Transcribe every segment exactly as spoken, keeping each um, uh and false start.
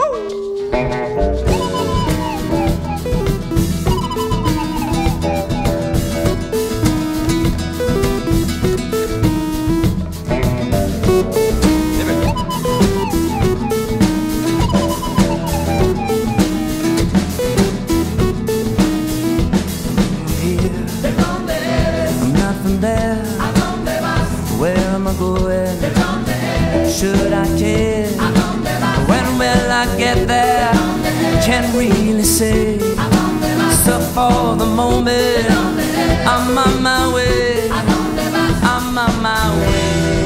Should I care? When will I get there? Can't really say. So for the moment, I'm on my way. I'm on my way.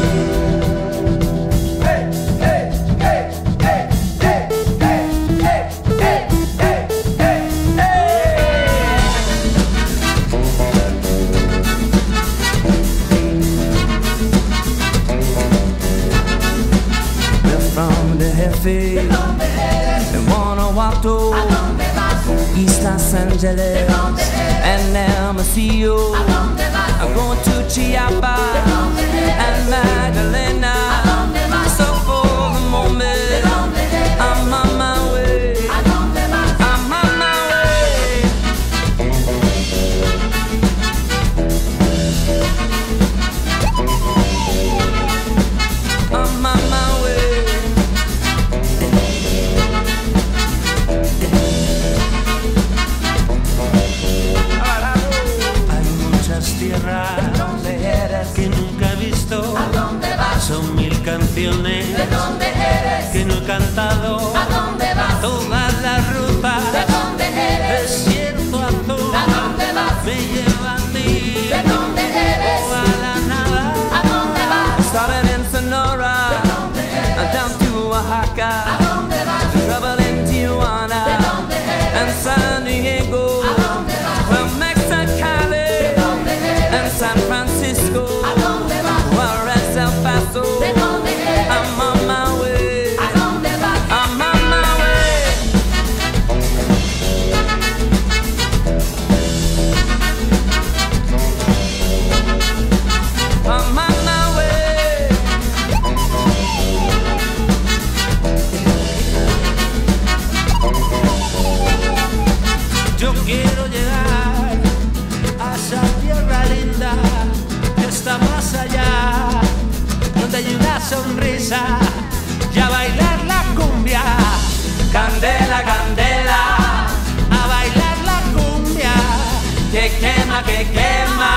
They wanna walk to East Los Angeles and Hermosillo. I'm going to Chiapas and Magdalena. So for the moment, I'm on my way. I'm on my way. I'm on my way. Que nunca he visto. ¿A dónde vas? Son mil canciones. ¿De dónde eres? Que no he cantado. ¿A dónde vas? Todas las rutas. ¿De dónde eres? Desierto azul. ¿A dónde vas? Me lleva a ti. ¿De dónde eres? O a la nada. ¿A dónde vas? Started in Sonora, ¿De dónde eres? down to Oaxaca, ¿A dónde vas? travel in Tijuana ¿De dónde eres? and San Diego. ¿A dónde vas? Well, Mexicali ¿De dónde eres? and San Francisco. ¿A dónde vas? Juarez, El Paso. ¿De dónde eres? I'm on my way. ¿A dónde vas? I'm on my way. I'm on my way. Yo quiero llegar a esa tierra linda que está más allá, donde hay una sonrisa y a bailar la cumbia. Candela, candela, A bailar la cumbia. que quema, que quema.